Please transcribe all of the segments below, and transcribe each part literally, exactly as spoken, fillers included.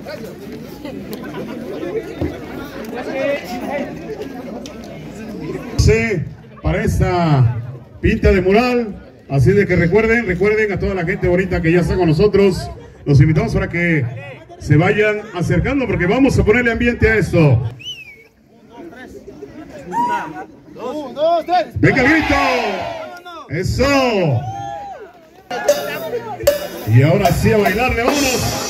Sí, para esta pinta de mural, así de que recuerden, recuerden a toda la gente bonita que ya está con nosotros, los invitamos para que se vayan acercando porque vamos a ponerle ambiente a esto. Un, dos, tres. ¡Venga, grito! ¡Eso! Y ahora sí a bailarle, vámonos.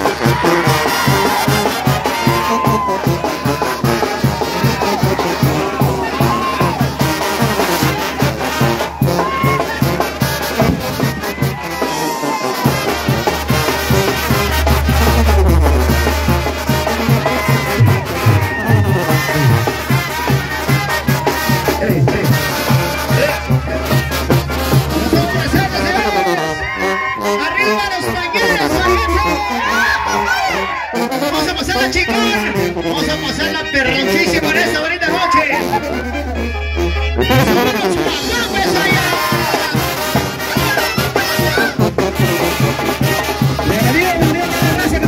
Vamos a pasarla perroncísimo en esta bonita noche. ¡Vamos allá! Bienvenidos, bienvenidos, gracias.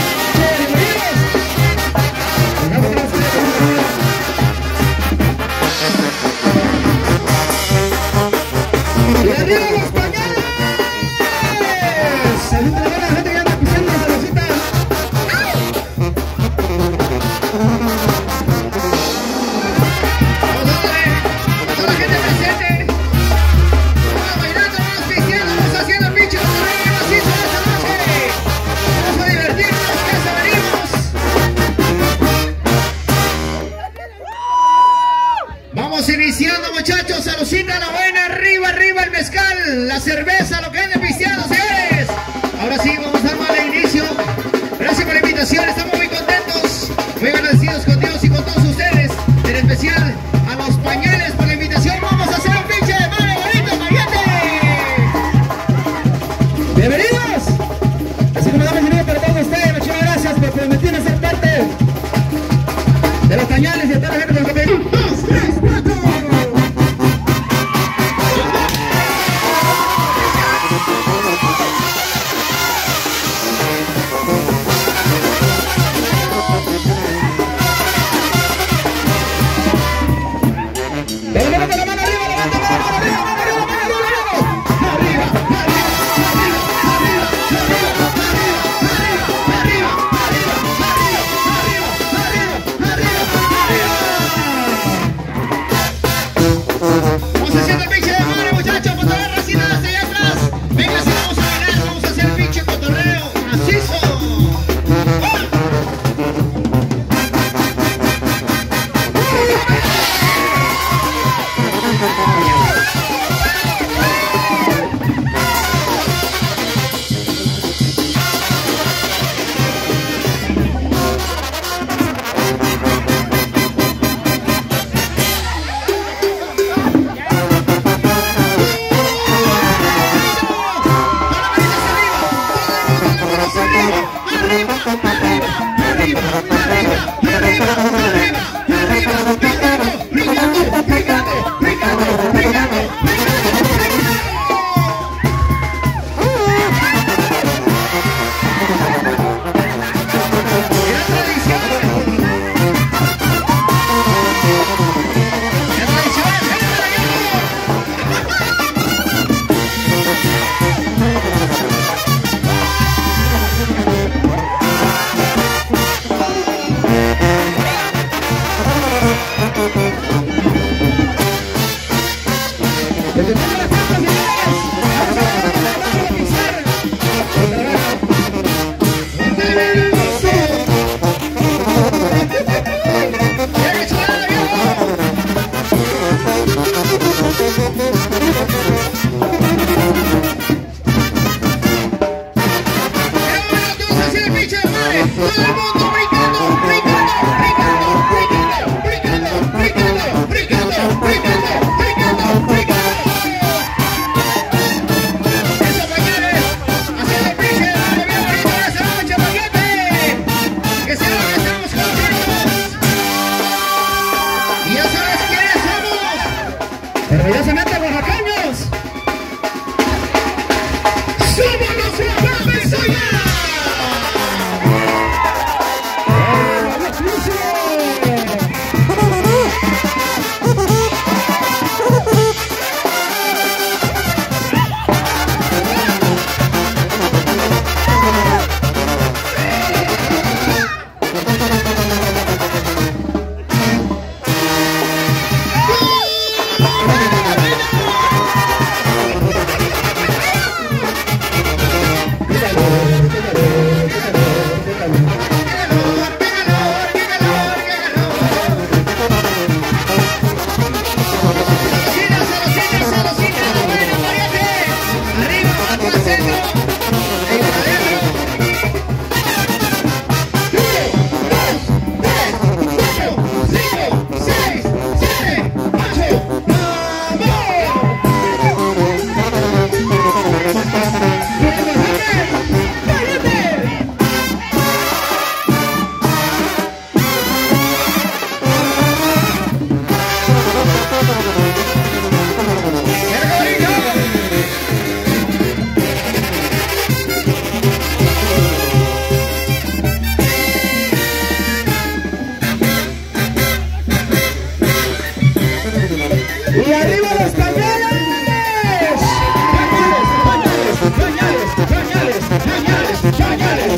¡Y arriba los pañales! ¡Saludos a la gente que anda pisando la saludcita! Iniciando, muchachos, saludcita, la buena, arriba, arriba el mezcal, la cerveza, lo que ande pisteando, señores. Ahora sí, vamos a darle al inicio. Gracias por la invitación, estamos muy contentos, muy agradecidos con Dios y con todos ustedes, en especial a los pañales por la invitación. Vamos a hacer un pinche de madre bonito, mayate. Bienvenidos. Así como damos bienvenido para todos ustedes, muchas gracias por permitirme ser parte de los pañales y de toda la gente por el un, dos, tres, cuatro.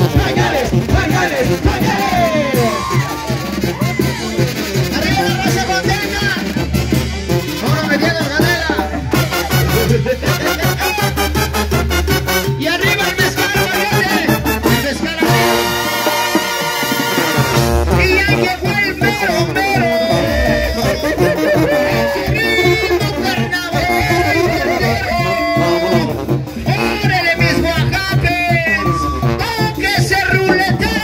¡Pañales! ¡Pañales! ¡Pañales! ¡Arriba la raza contenta! ¡Ahora metiendo canela! ¡Y arriba el mezcal, pariente! ¡El mezcal arriba! ¡Y ahí llegó el mero, mero! ¡Órale, mis oaxaques! ¡Toque ese ruleteo!